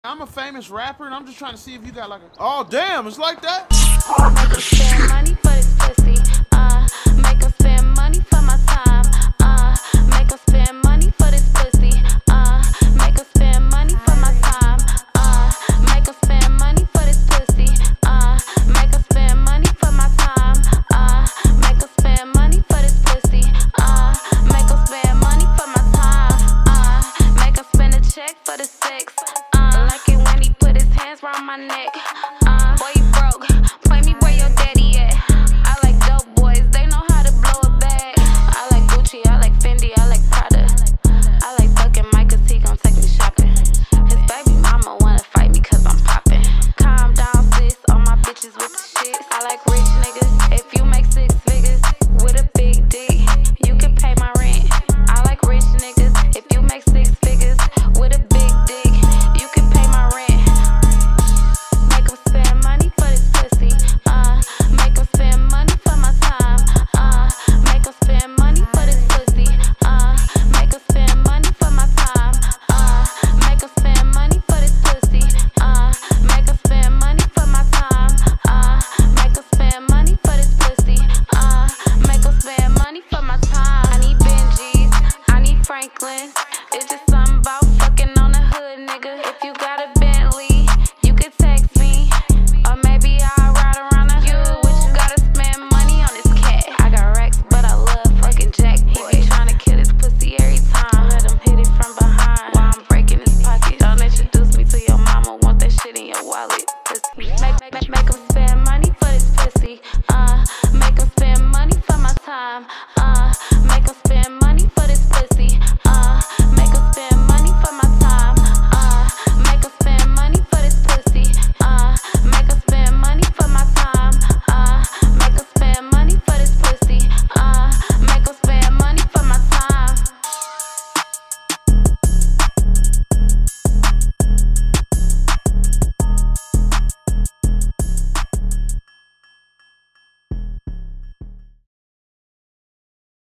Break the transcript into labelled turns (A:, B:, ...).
A: I'm a famous rapper, and I'm just trying to see if you got like a... Oh, damn, it's like that?
B: Make 'em spend money for this pussy. Make 'em spend money for my time. Make 'em spend money for this pussy. Make 'em spend money for my time. Make 'em spend money for this pussy. Make 'em spend money for my time. Make 'em spend money for this pussy. Make 'em spend money for my time. Make 'em spend a check for the sex. Like it when he put his hands round my neck. Boy, you